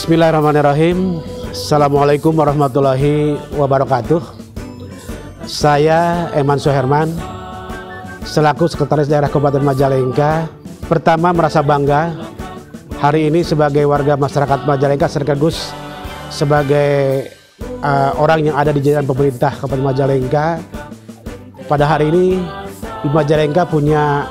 Bismillahirrahmanirrahim. Assalamualaikum warahmatullahi wabarakatuh. Saya Eman Suherman, selaku Sekretaris Daerah Kabupaten Majalengka. Pertama, merasa bangga hari ini sebagai warga masyarakat Majalengka sekaligus sebagai orang yang ada di jajaran pemerintah Kabupaten Majalengka. Pada hari ini di Majalengka punya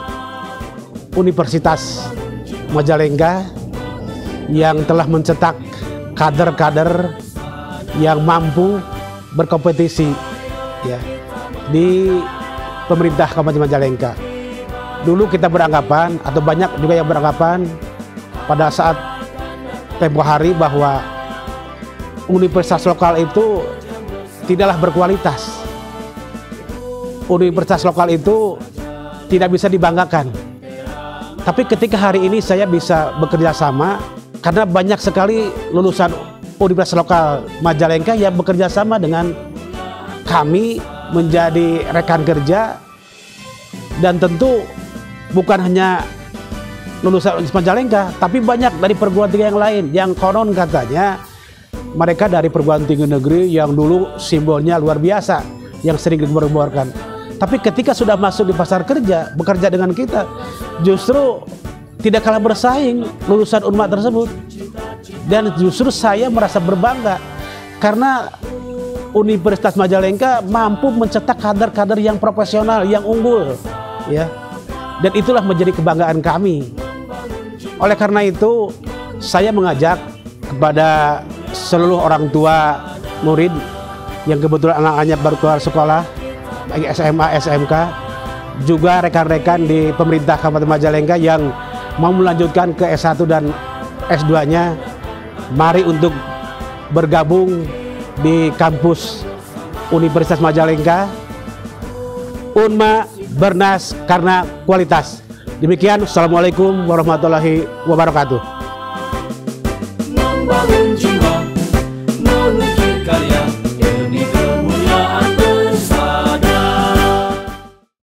Universitas Majalengka yang telah mencetak kader-kader yang mampu berkompetisi ya di pemerintah Kabupaten Majalengka. Dulu kita beranggapan, atau banyak juga yang beranggapan pada saat tempo hari, bahwa universitas lokal itu tidaklah berkualitas. Universitas lokal itu tidak bisa dibanggakan. Tapi ketika hari ini saya bisa bekerja sama, karena banyak sekali lulusan Universitas Lokal Majalengka yang bekerja sama dengan kami menjadi rekan kerja, dan tentu bukan hanya lulusan Universitas Majalengka, tapi banyak dari perguruan tinggi yang lain yang konon katanya mereka dari perguruan tinggi negeri yang dulu simbolnya luar biasa, yang sering digembar-gemborkan. Tapi ketika sudah masuk di pasar kerja, bekerja dengan kita, justru tidak kalah bersaing lulusan Unmad tersebut. Dan justru saya merasa berbangga karena Universitas Majalengka mampu mencetak kader-kader yang profesional, yang unggul ya. Dan itulah menjadi kebanggaan kami. Oleh karena itu, saya mengajak kepada seluruh orang tua murid yang kebetulan anak-anaknya baru keluar sekolah, baik SMA, SMK, juga rekan-rekan di pemerintah Kabupaten Majalengka yang mau melanjutkan ke S1 dan S2-nya, mari untuk bergabung di kampus Universitas Majalengka. Unma Bernas karena kualitas. Demikian, Assalamualaikum warahmatullahi wabarakatuh.